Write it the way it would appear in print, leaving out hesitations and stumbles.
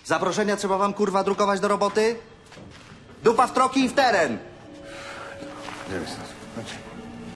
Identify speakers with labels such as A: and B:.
A: Zaproszenia trzeba wam, kurwa, drukować do roboty? Dupa w troki i w teren!
B: Nie wiem, Stasiu. Chodź.